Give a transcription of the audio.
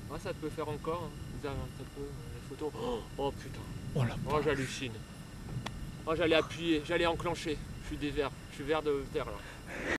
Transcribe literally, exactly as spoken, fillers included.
Ah, ça peut faire encore, hein. Ça, ça peut, la photo. Oh, oh putain. Oh la Oh, j'hallucine. Oh, j'allais appuyer, j'allais enclencher. Je suis des verts, je suis vert de terre là.